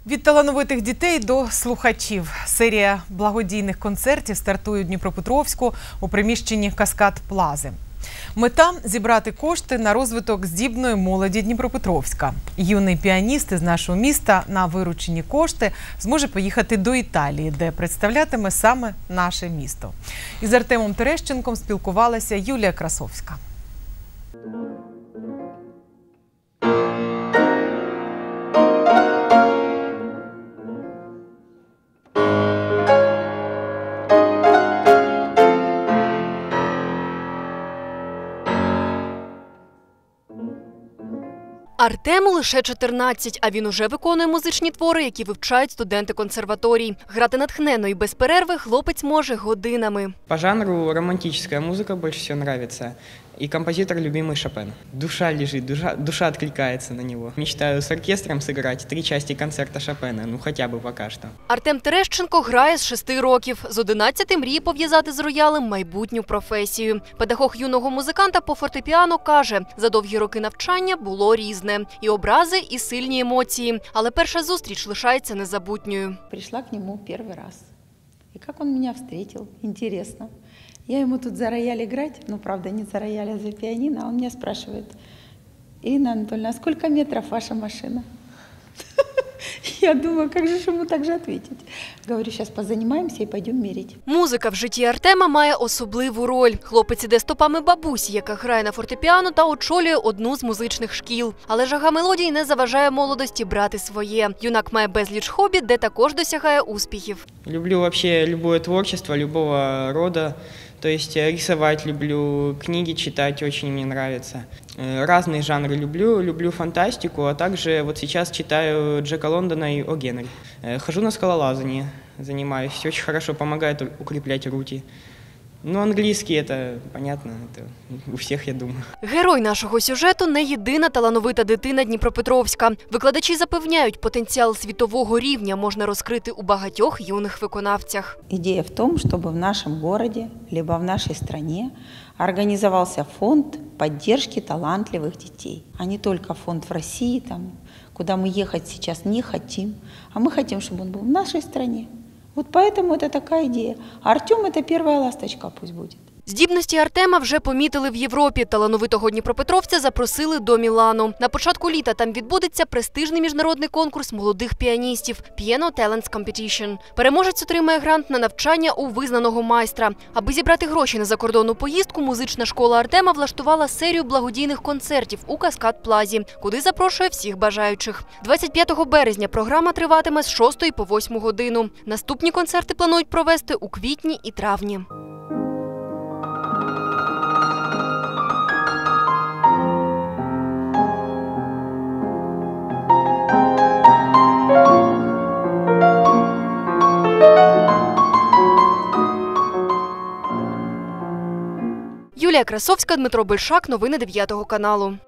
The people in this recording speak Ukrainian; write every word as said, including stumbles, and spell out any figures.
Від талановитих дітей до слухачів. Серія благодійних концертів стартує у Дніпропетровську у приміщенні «Каскад Плази». Мета – зібрати кошти на розвиток здібної молоді Дніпропетровська. Юний піаніст із нашого міста на виручені кошти зможе поїхати до Італії, де представлятиме саме наше місто. Із Артемом Терещенком спілкувалася Юлія Красовська. Артему лише чотирнадцять, а він уже виконує музичні твори, які вивчають студенти консерваторій. Грати натхненно і без перерви хлопець може годинами. По жанру романтическая музыка больше всего нравится. И композитор любимый Шопен. Душа лежит, душа, душа откликается на него. Мечтаю с оркестром сыграть три части концерта Шопена, ну хотя бы пока что. Артем Терещенко грає з шести років. З одинадцяти мріє пов'язати з роялем майбутню професію. Педагог юного музиканта по фортепіано каже, за довгі роки навчання було різне. І образи, і сильні емоції. Але перша зустріч лишається незабутньою. Прийшла к нему перший раз. І як він мене зустрів, інтересно. Я ему тут за рояль играть, ну, правда, не за рояль, а за пианино, а он меня спрашивает: Ирина Анатольевна, а сколько метров ваша машина? Я думаю, как же ему так же ответить? Говорю, сейчас позанимаемся и пойдем мерить. Музика в житті Артема має особливу роль. Хлопець іде стопами бабусі, яка грає на фортепіано та очолює одну з музичних шкіл. Але жага мелодій не заважає молодості брати своє. Юнак має безліч хобі, де також досягає успіхів. Люблю вообще любое творчество, любого рода. То есть рисовать люблю, книги читать очень мне нравится. Разные жанры люблю, люблю фантастику, а также вот сейчас читаю Джека Лондона и О. Генри. Хожу на скалолазание, занимаюсь, очень хорошо помогает укреплять руки. Ну, англійський, це, понятно, це у всіх, я думаю. Герой нашого сюжету – не єдина талановита дитина Дніпропетровська. Викладачі запевняють, потенціал світового рівня можна розкрити у багатьох юних виконавцях. Ідея в тому, щоб в нашому місті, або в нашій країні організувався фонд підтримки талантливих дітей. А не тільки фонд в Росії, там, куди ми їхати зараз не хочемо, а ми хочемо, щоб він був в нашій країні. Вот поэтому это такая идея. А Артем – это первая ласточка, пусть будет. Здібності Артема вже помітили в Європі. Талановитого дніпропетровця запросили до Мілану. На початку літа там відбудеться престижний міжнародний конкурс молодих піаністів – Piano Talents Competition. Переможець отримає грант на навчання у визнаного майстра. Аби зібрати гроші на закордонну поїздку, музична школа Артема влаштувала серію благодійних концертів у Каскад Плазі, куди запрошує всіх бажаючих. двадцять п'ятого березня програма триватиме з шостої по восьму годину. Наступні концерти планують провести у квітні і травні. Юлія Красовська, Дмитро Большак. Новини дев'ятого каналу.